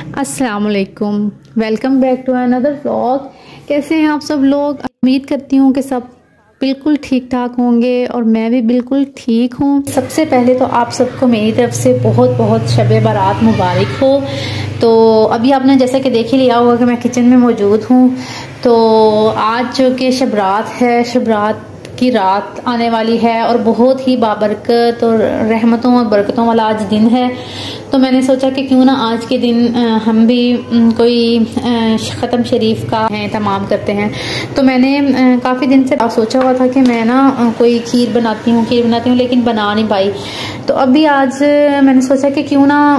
अस्सलाम वालेकुम, welcome back to another vlog. कैसे हैं आप सब लोग? उम्मीद करती हूँ कि सब बिल्कुल ठीक ठाक होंगे और मैं भी बिल्कुल ठीक हूँ। सबसे पहले तो आप सबको मेरी तरफ से बहुत बहुत शब बारात मुबारक हो। तो अभी आपने जैसा कि देख ही लिया होगा कि मैं किचन में मौजूद हूँ। तो आज जो कि शब रात है, शब रात की रात आने वाली है और बहुत ही बाबरकत और रहमतों और बरकतों वाला आज दिन है। तो मैंने सोचा कि क्यों ना आज के दिन हम भी कोई ख़त्म शरीफ का एहतमाम करते हैं। तो मैंने काफ़ी दिन से सोचा हुआ था कि मैं ना कोई खीर बनाती हूँ लेकिन बना नहीं पाई। तो अभी आज मैंने सोचा कि क्यों ना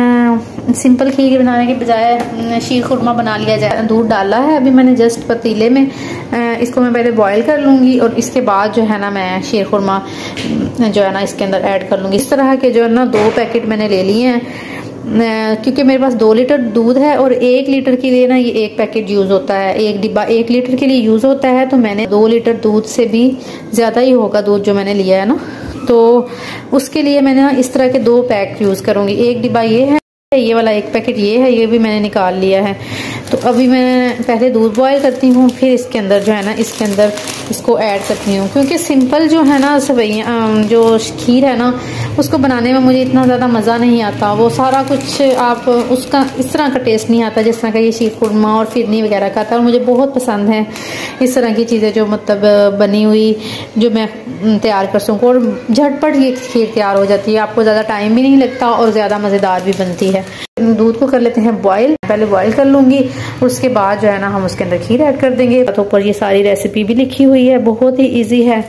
सिंपल खीर बनाने के बजाय शीर खुरमा बना लिया जाए। दूध डाला है अभी मैंने जस्ट पतीले में, इसको मैं पहले बॉईल कर लूँगी और इसके बाद जो है ना मैं शीर खुरमा जो है ना इसके अंदर ऐड कर लूँगी। इस तरह के जो है ना 2 पैकेट मैंने ले लिए हैं क्योंकि मेरे पास 2 लीटर दूध है और 1 लीटर के लिए ना ये 1 पैकेट यूज़ होता है। एक डिब्बा 1 लीटर के लिए यूज़ होता है। तो मैंने 2 लीटर दूध से भी ज़्यादा ही होगा दूध जो मैंने लिया है ना, तो उसके लिए मैंने ना इस तरह के 2 पैक यूज़ करूँगी। एक डिब्बा ये है, ये वाला 1 पैकेट ये है, ये भी मैंने निकाल लिया है। तो अभी मैं पहले दूध बॉईल करती हूँ, फिर इसके अंदर जो है ना इसके अंदर इसको ऐड करती हूँ। क्योंकि सिंपल जो है ना सवैयाँ जो खीर है ना उसको बनाने में मुझे इतना ज़्यादा मज़ा नहीं आता। वो सारा कुछ आप उसका इस तरह का टेस्ट नहीं आता जिस तरह का ये शीर खुरमा और फिरनी वगैरह का आता है। और मुझे बहुत पसंद है इस तरह की चीज़ें जो मतलब बनी हुई जो मैं तैयार कर सकूँ और झटपट ये खीर तैयार हो जाती है। आपको ज़्यादा टाइम भी नहीं लगता और ज़्यादा मज़ेदार भी बनती है। दूध को कर लेते हैं बॉईल, पहले बॉईल कर लूँगी और उसके बाद जो है ना हम उसके अंदर खीर ऐड कर देंगे। तो ऊपर ये सारी रेसिपी भी लिखी हुई है, बहुत ही इजी है।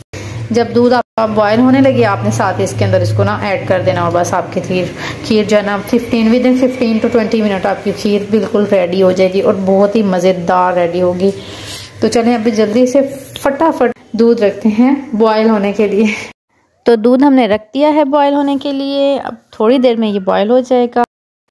जब दूध आप बॉयल होने लगे आपने साथ ही इसके अंदर इसको ना ऐड कर देना और बस आपकी खीर जो है ना 15 to 20 मिनट आपकी खीर बिल्कुल रेडी हो जाएगी और बहुत ही मज़ेदार रेडी होगी। तो चलें अभी जल्दी से फटाफट दूध रखते हैं बॉयल होने के लिए। तो दूध हमने रख दिया है बॉयल होने के लिए, अब थोड़ी देर में ये बॉयल हो जाएगा।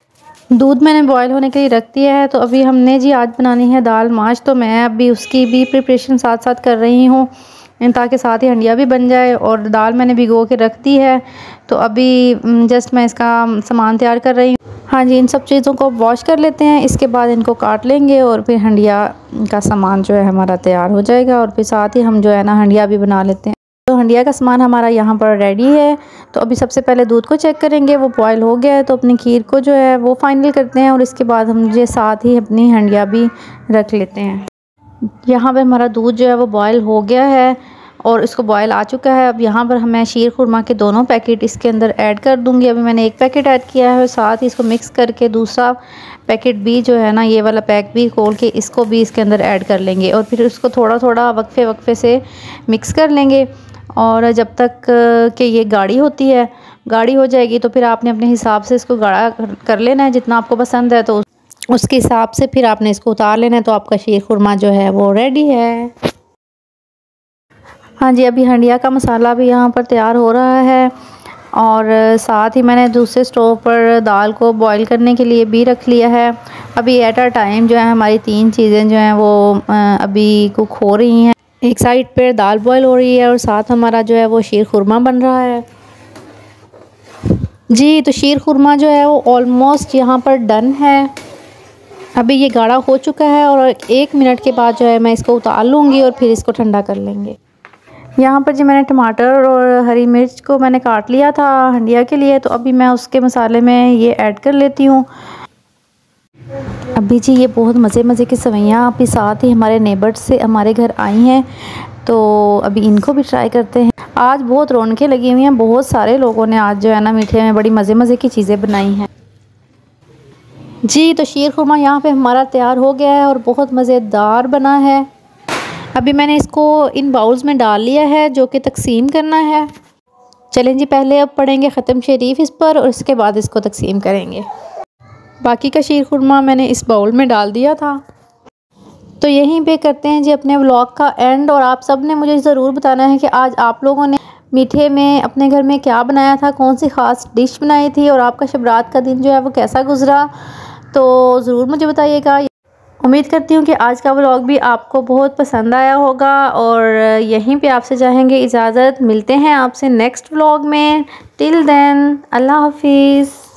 दूध मैंने बॉयल होने के लिए रख दिया है। तो अभी हमने जी आज बनानी है दाल माश, तो मैं अभी उसकी भी प्रिपरेशन साथ साथ कर रही हूँ ताकि साथ ही हंडिया भी बन जाए। और दाल मैंने भिगो के रख दी है। तो अभी जस्ट मैं इसका सामान तैयार कर रही हूँ। हाँ जी, इन सब चीज़ों को वॉश कर लेते हैं, इसके बाद इनको काट लेंगे और फिर हंडिया का सामान जो है हमारा तैयार हो जाएगा। और फिर साथ ही हम जो है ना हंडिया भी बना लेते हैं। तो हंडिया का सामान हमारा यहाँ पर रेडी है। तो अभी सबसे पहले दूध को चेक करेंगे, वो बॉयल हो गया है। तो अपनी खीर को जो है वो फाइनल करते हैं और इसके बाद हम जो साथ ही अपनी हंडिया भी रख लेते हैं। यहाँ पर हमारा दूध जो है वो बॉयल हो गया है और इसको बॉयल आ चुका है। अब यहाँ पर मैं शीर खुरमा के दोनों पैकेट इसके अंदर ऐड कर दूँगी। अभी मैंने 1 पैकेट ऐड किया है और साथ ही इसको मिक्स करके दूसरा पैकेट भी जो है ना ये वाला पैक भी खोल के इसको भी इसके अंदर ऐड कर लेंगे और फिर उसको थोड़ा थोड़ा वक्फे से मिक्स कर लेंगे। और जब तक कि ये गाढ़ी होती है, गाढ़ी हो जाएगी तो फिर आपने अपने हिसाब से इसको गाढ़ा कर लेना है जितना आपको पसंद है। तो उसके हिसाब से फिर आपने इसको उतार लेना है। तो आपका शीर खुरमा जो है वो रेडी है। हाँ जी, अभी हंडिया का मसाला भी यहाँ पर तैयार हो रहा है और साथ ही मैंने दूसरे स्टोव पर दाल को बॉईल करने के लिए भी रख लिया है। अभी एट अ टाइम जो है हमारी 3 चीज़ें जो हैं वो अभी कुक हो रही हैं। एक साइड पर दाल बॉईल हो रही है और साथ हमारा जो है वो शीर खुरमा बन रहा है जी। तो शीर खुरमा जो है वो ऑलमोस्ट यहाँ पर डन है। अभी ये गाढ़ा हो चुका है और 1 मिनट के बाद जो है मैं इसको उतार लूँगी और फिर इसको ठंडा कर लेंगे। यहाँ पर जी मैंने टमाटर और हरी मिर्च को मैंने काट लिया था हंडिया के लिए। तो अभी मैं उसके मसाले में ये ऐड कर लेती हूँ। अभी जी ये बहुत मज़े की सवैयाँ अभी साथ ही हमारे नेबर्स से हमारे घर आई हैं। तो अभी इनको भी ट्राई करते हैं। आज बहुत रौनकें लगी हुई हैं, बहुत सारे लोगों ने आज जो है ना मीठे में बड़ी मज़े की चीज़ें बनाई हैं जी। तो शीर खुरमा यहाँ पे हमारा तैयार हो गया है और बहुत मज़ेदार बना है। अभी मैंने इसको इन बाउल्स में डाल लिया है जो कि तकसीम करना है। चलें जी, पहले अब पढ़ेंगे ख़त्म शरीफ इस पर और इसके बाद इसको तकसीम करेंगे। बाकी का शीर खुरमा मैंने इस बाउल में डाल दिया था। तो यहीं पे करते हैं जी अपने व्लॉग का एंड। और आप सब ने मुझे ज़रूर बताना है कि आज आप लोगों ने मीठे में अपने घर में क्या बनाया था, कौन सी ख़ास डिश बनाई थी और आपका शब रात का दिन जो है वो कैसा गुजरा। तो ज़रूर मुझे बताइएगा। उम्मीद करती हूँ कि आज का व्लॉग भी आपको बहुत पसंद आया होगा और यहीं पे आपसे चाहेंगे इजाज़त। मिलते हैं आपसे नेक्स्ट व्लॉग में। टिल देन अल्लाह हाफिज़।